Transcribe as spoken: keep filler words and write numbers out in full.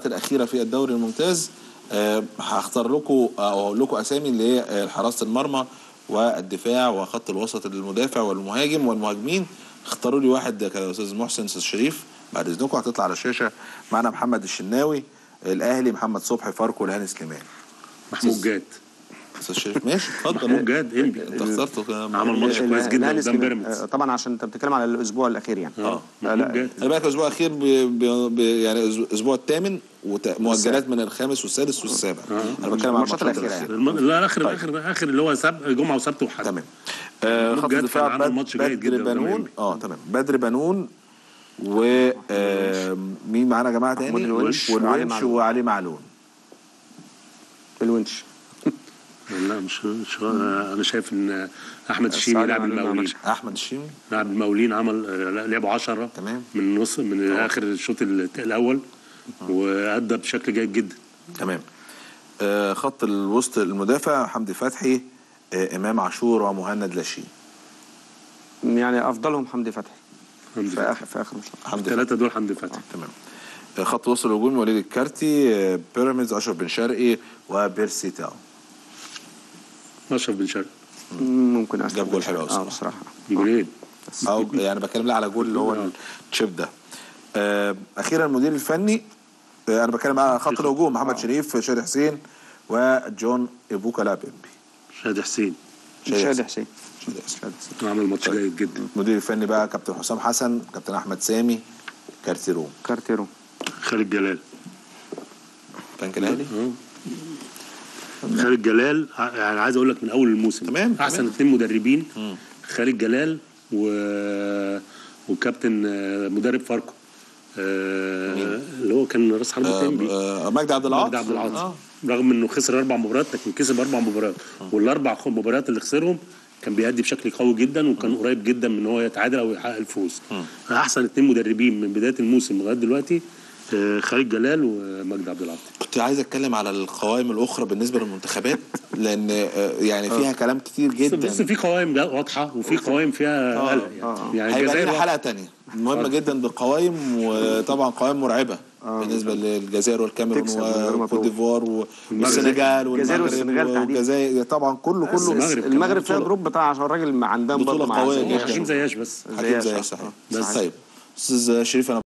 المباريات الاخيره في الدوري الممتاز. أه هختار لكم او اقول لكم اسامي اللي هي حراسه المرمى والدفاع وخط الوسط المدافع والمهاجم والمهاجمين. اختاروا لي واحد يا استاذ محسن، استاذ شريف بعد اذنكم. هتطلع على الشاشه معنا محمد الشناوي الاهلي، محمد صبحي فاركو، الهاني سليمان. محمود جاد. استاذ شريف ماشي اتفضل. محمود جاد انبي انت اخترته عمل ماتش كويس جدا قدام بيراميدز طبعا عشان انت بتتكلم على الاسبوع الاخير يعني. اه محمود جاد خلي بالك الاسبوع الاخير بي بي يعني الاسبوع الثامن ومؤجلات من الخامس والسادس والسابع. آه. انا بتكلم على الماتشات الاخيره يعني. لا اخر اخر اخر اللي هو سبت جمعه وسبت وحد. تمام. آه خط الدفاع بدر بنون. اه تمام بدر بنون و آه مين معانا يا جماعه تاني؟ والونش وعلي معلول. الونش لا مش, مش انا شايف ان احمد الشيمي لاعب المقاولين. احمد الشيمي لاعب المقاولين عمل لعبوا عشرة تمام من نص من أوه. اخر الشوط الاول وادى بشكل جيد جدا. تمام. آه خط الوسط المدافع حمدي فتحي، آه امام عاشور ومهند لاشين. يعني افضلهم حمدي فتحي حمدي في اخر في اخر الثلاثه دول حمدي فتحي. آه. تمام. آه خط وسط الهجومي وليد الكارتي، آه بيراميدز اشرف بن شرقي وبيرسي تاو. اشرف بن شرقي ممكن اشرف جاب جول حلو قوي اه بصراحه. جولين او يعني بتكلم على جول اللي هو التشيب ده. آه اخيرا المدير الفني، آه انا بتكلم على خط الهجوم محمد آه. شريف، شادي حسين وجون ابوكا لابمبي. شادي حسين شادي حسين عمل ماتش جيد جدا. المدير الفني بقى كابتن حسام حسن، كابتن احمد سامي، كارتيرون. كارتيرون خالد جلال. بنك الاهلي. خالد جلال يعني عايز اقول لك من اول الموسم تمام احسن اثنين مدربين مم. خالد جلال و... وكابتن مدرب فاركو آه اللي هو كان راس حربة تنبي آه مجدي عبد العاطي. مجدي عبد العاطي آه. رغم انه خسر اربع مباريات لكن كسب اربع مباريات والاربع مباريات اللي خسرهم كان بيأدي بشكل قوي جدا وكان مم. قريب جدا من ان هو يتعادل او يحقق الفوز. مم. احسن اثنين مدربين من بدايه الموسم لغايه دلوقتي خالد جلال ومجدي عبد العاطي. كنت عايز اتكلم على القوائم الاخرى بالنسبه للمنتخبات لان يعني فيها كلام كتير جدا. بس في قوائم واضحه وفي قوائم فيها قلق يعني. يعني الجزائر حلقه ثانيه مهمه جدا بالقوائم، وطبعا قوائم مرعبه بالنسبه للجزائر والكاميرون وكوت ديفوار والسنغال والجزائر طبعا كله كله. المغرب, المغرب فيها جروب بتاع عشان الراجل عندهم بطوله قويه حكيم زياش بس حكيم زياش صحيح. طيب استاذ شريف انا